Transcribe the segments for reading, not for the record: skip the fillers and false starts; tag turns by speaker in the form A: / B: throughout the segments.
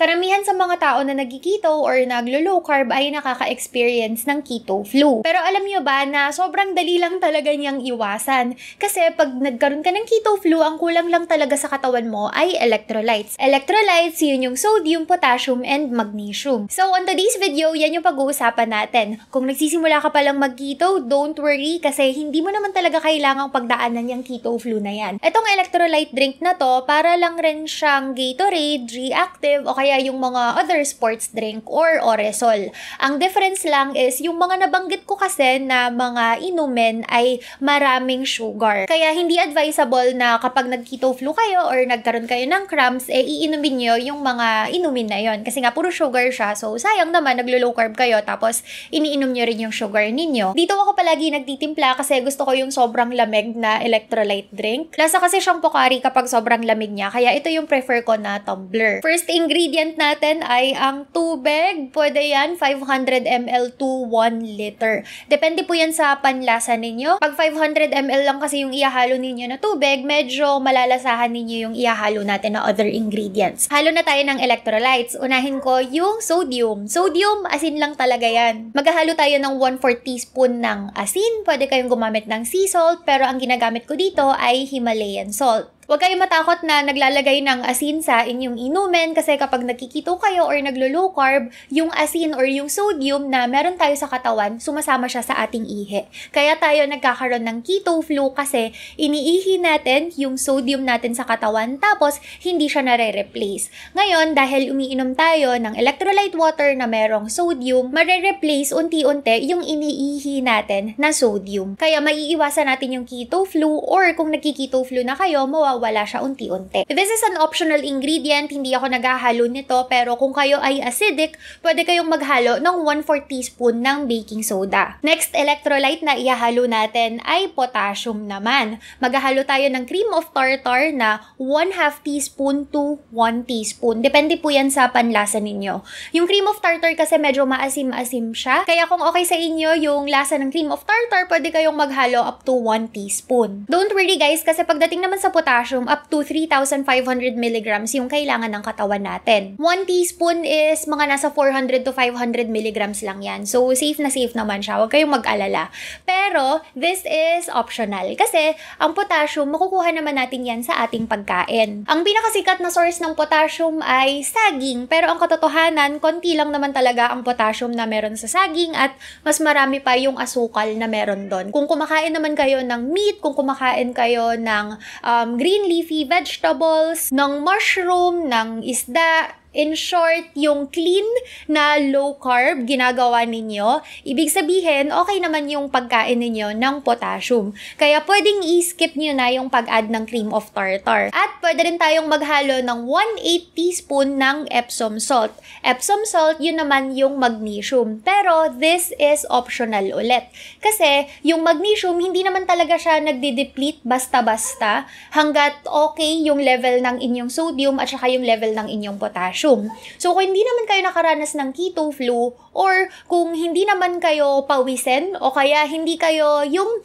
A: Karamihan sa mga tao na nag-keto or naglo-low carb ay nakaka-experience ng keto flu. Pero alam nyo ba na sobrang dali lang talaga niyang iwasan? Kasi pag nagkaroon ka ng keto flu, ang kulang lang talaga sa katawan mo ay electrolytes. Electrolytes, yun yung sodium, potassium, and magnesium. So on today's video, yan yung pag-uusapan natin. Kung nagsisimula ka palang mag-keto, don't worry kasi hindi mo naman talaga kailangang pagdaanan yung keto flu na yan. Itong electrolyte drink na to, para lang rin siyang Gatorade, G-Active, o kaya yung mga other sports drink or Oresol. Ang difference lang is yung mga nabanggit ko kasi na mga inumin ay maraming sugar. Kaya hindi advisable na kapag nag-keto flu kayo or nagkaroon kayo ng cramps, iinumin nyo yung mga inumin na yon. Kasi nga puro sugar siya. So sayang naman, naglo-low carb kayo tapos iniinom nyo rin yung sugar ninyo. Dito ako palagi nagtitimpla kasi gusto ko yung sobrang lamig na electrolyte drink. Lasa kasi siyang Pocari kapag sobrang lamig niya. Kaya ito yung prefer ko na tumbler. First ingredient natin ay ang tubig. Pwede yan 500 ml to 1 liter. Depende po yan sa panlasa ninyo. Pag 500 ml lang kasi yung ihahalo ninyo na tubig, medyo malalasahan ninyo yung ihahalo natin na other ingredients. Halo na tayo ng electrolytes. Unahin ko yung sodium. Sodium, asin lang talaga yan. Maghahalo tayo ng 1/4 teaspoon ng asin. Pwede kayong gumamit ng sea salt, pero ang ginagamit ko dito ay Himalayan salt. Huwag kayong matakot na naglalagay ng asin sa inyong inumin kasi kapag nagkikito kayo or naglo-low carb, yung asin or yung sodium na meron tayo sa katawan, sumasama siya sa ating ihi. Kaya tayo nagkakaroon ng keto flu kasi iniihi natin yung sodium natin sa katawan tapos hindi siya nare-replace. Ngayon, dahil umiinom tayo ng electrolyte water na merong sodium, mare-replace unti-unti yung iniihi natin na sodium. Kaya maiiwasan natin yung keto flu or kung nagkiketo flu na kayo, mawawala siya unti-unti. This is an optional ingredient, hindi ako naghahalo nito, pero kung kayo ay acidic, pwede kayong maghalo ng 1/4 teaspoon ng baking soda. Next electrolyte na ihahalo natin ay potassium naman. Maghahalo tayo ng cream of tartar na 1/2 teaspoon to 1 teaspoon. Depende po yan sa panlasa ninyo. Yung cream of tartar kasi medyo maasim-asim siya, kaya kung okay sa inyo yung lasa ng cream of tartar, pwede kayong maghalo up to 1 teaspoon. Don't worry guys, kasi pagdating naman sa potassium, up to 3,500 milligrams yung kailangan ng katawan natin. 1 teaspoon is mga nasa 400 to 500 milligrams lang yan. So, safe na safe naman siya. Huwag kayong mag-alala. Pero, this is optional. Kasi, ang potassium, makukuha naman natin yan sa ating pagkain. Ang pinakasikat na source ng potassium ay saging. Pero ang katotohanan, konti lang naman talaga ang potassium na meron sa saging at mas marami pa yung asukal na meron doon. Kung kumakain naman kayo ng meat, kung kumakain kayo ng green leafy vegetables, ng mushroom, ng isda, in short, yung clean na low carb ginagawa ninyo, ibig sabihin, okay naman yung pagkain ninyo ng potassium. Kaya pwedeng i-skip nyo na yung pag-add ng cream of tartar. At pwede rin tayong maghalo ng 1/8 teaspoon ng Epsom salt. Epsom salt, yun naman yung magnesium. Pero this is optional ulit. Kasi yung magnesium, hindi naman talaga siya nagde-deplete basta-basta hanggat okay yung level ng inyong sodium at saka yung level ng inyong potassium. So, kung hindi naman kayo nakaranas ng keto flu or kung hindi naman kayo pawisin o kaya hindi kayo yung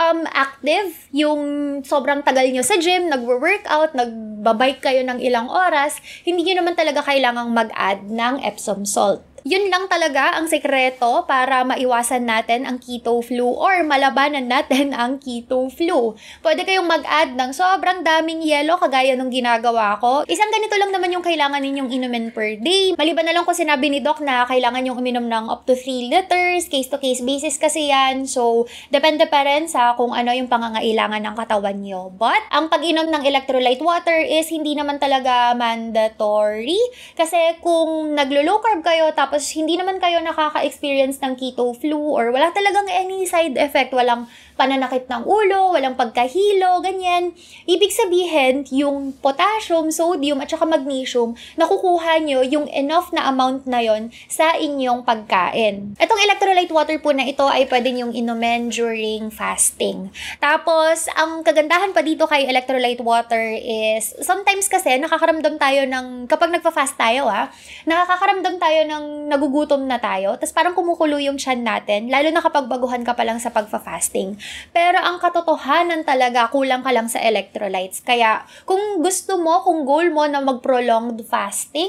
A: active, yung sobrang tagal nyo sa gym, nagwo-workout, nagbabike kayo ng ilang oras, hindi nyo naman talaga kailangang mag-add ng Epsom salt. Yun lang talaga ang sekreto para maiwasan natin ang keto flu or malabanan natin ang keto flu. Pwede kayong mag-add ng sobrang daming yelo kagaya nung ginagawa ko. Isang ganito lang naman yung kailangan ninyong inumin per day. Maliban na lang kung sinabi ni Doc na kailangan yung uminom ng up to 3 liters, case-to-case basis kasi yan. So, depende pa rin sa kung ano yung pangangailangan ng katawan nyo. But, ang pag-inom ng electrolyte water is hindi naman talaga mandatory. Kasi kung naglo-low carb kayo tapos hindi naman kayo nakaka-experience ng keto flu or wala talagang any side effect, walang pananakit ng ulo, walang pagkahilo, ganyan. Ibig sabihin, yung potassium, sodium, at saka magnesium, nakukuha nyo yung enough na amount na yon sa inyong pagkain. Itong electrolyte water po na ito ay pwede nyong inumin during fasting. Tapos, ang kagandahan pa dito kay electrolyte water is, sometimes kasi nakakaramdam tayo ng, kapag nagpa-fast tayo nakakaramdam tayo ng nagugutom na tayo, tapos parang kumukulo yung tiyan natin, lalo na kapag baguhan ka pa lang sa pagpa-fasting. Pero ang katotohanan talaga, kulang ka lang sa electrolytes. Kaya, kung gusto mo, kung goal mo na mag-prolonged fasting,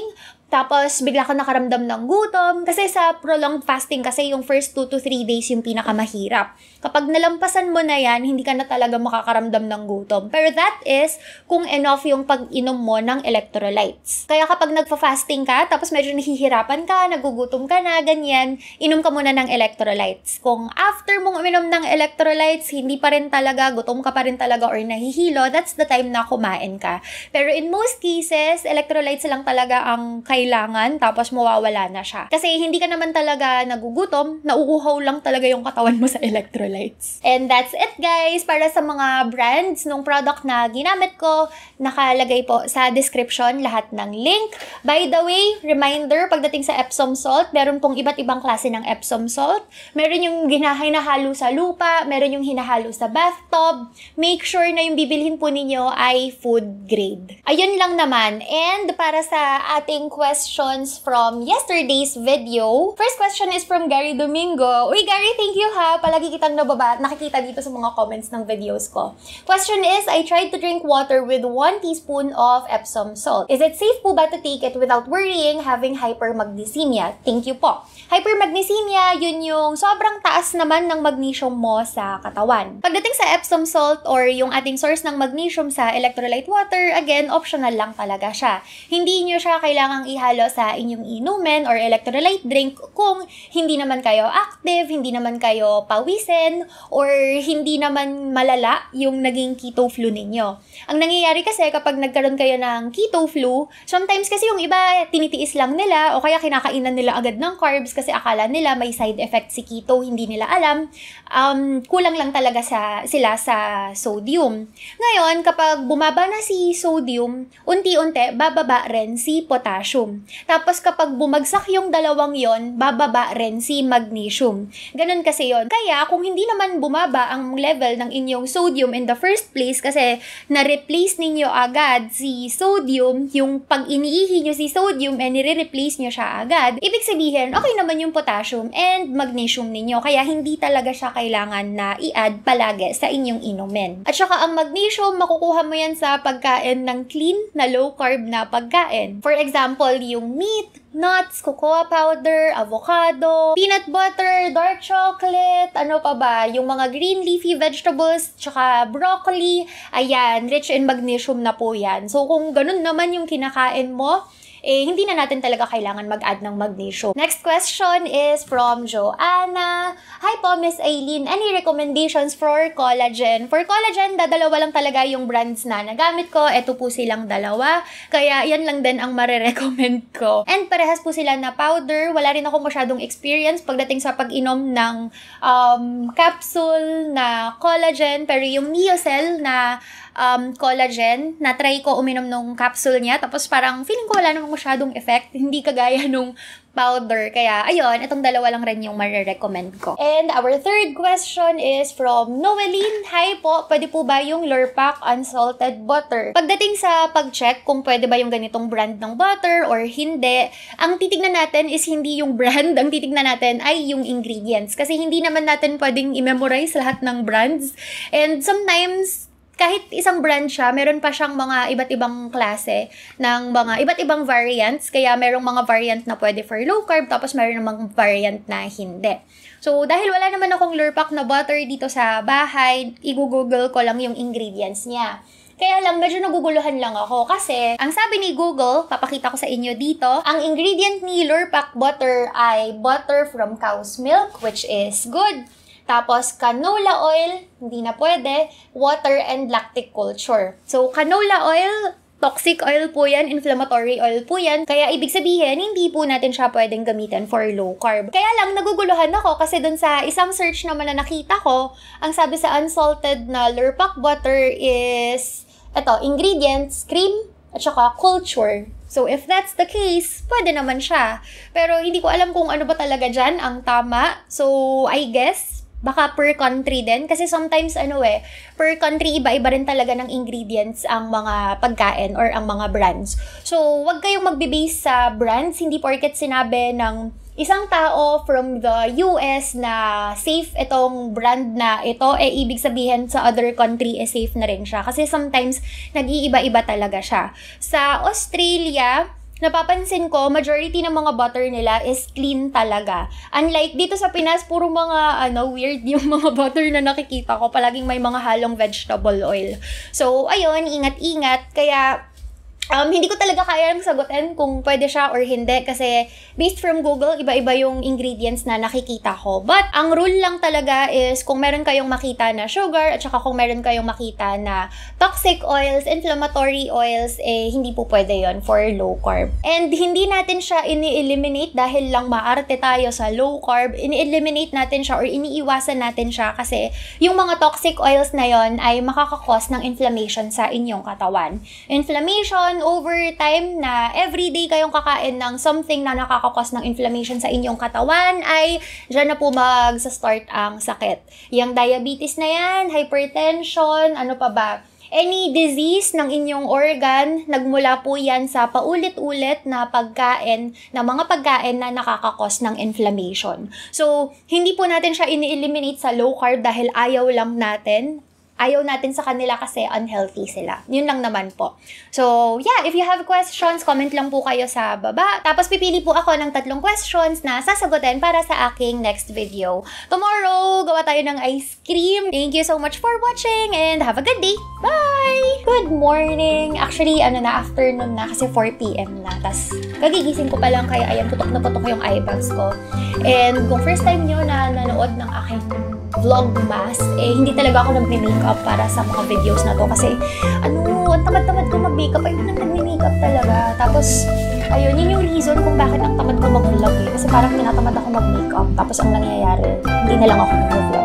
A: Tapos, bigla ka nakaramdam ng gutom. Kasi sa prolonged fasting kasi yung first 2 to 3 days yung pinakamahirap. Kapag nalampasan mo na yan, hindi ka na talaga makakaramdam ng gutom. Pero that is kung enough yung pag-inom mo ng electrolytes. Kaya kapag nagfa-fasting ka, tapos medyo nahihirapan ka, nagugutom ka na, ganyan, inom ka muna ng electrolytes. Kung after mong uminom ng electrolytes, hindi pa rin talaga, gutom ka pa rin talaga or nahihilo, that's the time na kumain ka. Pero in most cases, electrolytes lang talaga ang kailangan, tapos mawawala na siya. Kasi hindi ka naman talaga nagugutom, nauuhaw lang talaga yung katawan mo sa electrolytes. And that's it guys, para sa mga brands nung product na ginamit ko, nakalagay po sa description lahat ng link. By the way, reminder, pagdating sa Epsom salt, meron pong iba't ibang klase ng Epsom salt. Meron yung hinahalo sa lupa, meron yung hinahalo sa bathtub. Make sure na yung bibilhin po ninyo ay food grade. Ayun lang naman. And para sa ating questions from yesterday's video, first question is from Gary Domingo. Uy Gary, thank you ha. Palagi kitang nakikita dito sa mga comments ng videos ko. Question is, I tried to drink water with 1 teaspoon of Epsom salt. Is it safe po ba to take it without worrying having hypermagnesemia? Thank you po. Hypermagnesemia, yun yung sobrang taas naman ng magnesium mo sa katawan. Pagdating sa Epsom salt or yung ating source ng magnesium sa electrolyte water, again, optional lang talaga siya. Hindi nyo siya kailangang ihalo sa inyong inumin or electrolyte drink kung hindi naman kayo active, hindi naman kayo pawisin, or hindi naman malala yung naging keto flu ninyo. Ang nangyayari kasi kapag nagkaroon kayo ng keto flu, sometimes kasi yung iba tinitiis lang nila o kaya kinakainan nila agad ng carbs kasi akala nila may side effect si keto, hindi nila alam. Kulang lang talaga sila sa sodium. Ngayon, kapag bumaba na si sodium, unti-unti bababa rin si potassium. Tapos kapag bumagsak yung dalawang yon, bababa rin si magnesium. Ganun kasi yon. Kaya kung hindi naman bumaba ang level ng inyong sodium in the first place kasi na-replace ninyo agad si sodium, yung pag iniihi nyo si sodium and nire-replace nyo siya agad, ibig sabihin, okay naman yung potassium and magnesium ninyo. Kaya hindi talaga siya kailangan na i-add palagi sa inyong inumin. At saka ang magnesium, makukuha mo yan sa pagkain ng clean na low-carb na pagkain. For example, yung meat, nuts, cocoa powder, avocado, peanut butter, dark chocolate, ano pa ba, yung mga green leafy vegetables, tsaka broccoli, ayan, rich in magnesium na po yan. So, kung ganun naman yung kinakain mo, hindi na natin talaga kailangan mag-add ng magnesium. Next question is from Joanna. Hi po, Miss Aileen. Any recommendations for collagen? For collagen, dalawa lang talaga yung brands na nagamit ko. Ito po silang dalawa. Kaya yan lang din ang marirecommend ko. And parehas po sila na powder. Wala rin ako masyadong experience pagdating sa pag-inom ng capsule na collagen. Pero yung Neocell na collagen, na-try ko uminom nung capsule niya. Tapos parang feeling ko wala namang masyadong effect. Hindi kagaya nung powder. Kaya, ayun, itong dalawa lang rin yung marirecommend ko. And our third question is from Noeline. Hi po, pwede po ba yung Lurpak unsalted butter? Pagdating sa pag-check kung pwede ba yung ganitong brand ng butter or hindi, ang titignan natin is hindi yung brand. Ang titignan natin ay yung ingredients. Kasi hindi naman natin pwedeng i-memorize lahat ng brands. And sometimes, kahit isang brand siya, meron pa siyang mga iba't ibang klase ng mga iba't ibang variants. Kaya merong mga variant na pwede for low carb, tapos meron namang variant na hindi. So, dahil wala naman akong Lurpak na butter dito sa bahay, i-google ko lang yung ingredients niya. Kaya lang, medyo naguguluhan lang ako kasi ang sabi ni Google, papakita ko sa inyo dito, ang ingredient ni Lurpak butter ay butter from cow's milk, which is good. Tapos, canola oil, hindi na pwede, water and lactic culture. So, canola oil, toxic oil po yan, inflammatory oil po yan. Kaya, ibig sabihin, hindi po natin siya pwedeng gamitin for low carb. Kaya lang, naguguluhan ako kasi dun sa isang search naman na nakita ko, ang sabi sa unsalted na Lurpak butter is, ingredients, cream, at saka culture. So, if that's the case, pwede naman siya. Pero, hindi ko alam kung ano ba talaga dyan ang tama. So, I guess, baka per country din. Kasi sometimes, per country, iba-iba rin talaga ng ingredients ang mga pagkain or ang mga brands. So, wag kayong magbe-base sa brands. Hindi porket sinabi ng isang tao from the US na safe itong brand na ito, ibig sabihin sa other country, safe na rin siya. Kasi sometimes, nag-iiba-iba talaga siya. Sa Australia, napapansin ko, majority ng mga butter nila is clean talaga. Unlike dito sa Pinas, puro mga weird yung mga butter na nakikita ko. Palaging may mga halong vegetable oil. So, ayun, ingat-ingat. Kaya, hindi ko talaga kaya sagutin kung pwede siya or hindi kasi based from Google, iba-iba yung ingredients na nakikita ko. But, ang rule lang talaga is kung meron kayong makita na sugar at saka kung meron kayong makita na toxic oils, inflammatory oils, hindi po pwede yon for low carb. And hindi natin siya ini-eliminate dahil lang maarte tayo sa low carb. Ini-eliminate natin siya or iniiwasan natin siya kasi yung mga toxic oils na yon ay makakakos ng inflammation sa inyong katawan. Inflammation over time na everyday kayong kakain ng something na nakakakos ng inflammation sa inyong katawan ay dyan na po magsa-start ang sakit. Yung diabetes na yan, hypertension, ano pa ba? Any disease ng inyong organ, nagmula po yan sa paulit-ulit na pagkain, na mga pagkain na nakakakos ng inflammation. So, hindi po natin siya ini-eliminate sa low carb dahil ayaw lang natin. Ayaw natin sa kanila kasi unhealthy sila. Yun lang naman po. So, yeah, if you have questions, comment lang po kayo sa baba. Tapos, pipili po ako ng 3 questions na sasagutin para sa aking next video. Tomorrow, gawa tayo ng ice cream. Thank you so much for watching and have a good day. Bye! Good morning! Actually, afternoon na kasi 4 p.m. na. Tapos, kagigising ko pa lang kaya ayan, putok na putok yung eye bags ko. And kung first time nyo na nanood ng aking vlogmas, hindi talaga ako nagme-makeup para sa mga videos na to kasi ang tamad-tamad ko mag-makeup, ayun lang nagme-makeup talaga. Tapos, ayun, yun yung reason kung bakit ang tamad ko mag-vlog kasi parang tinatamad ako mag-makeup tapos ang nangyayari, hindi na lang ako nag-vlog.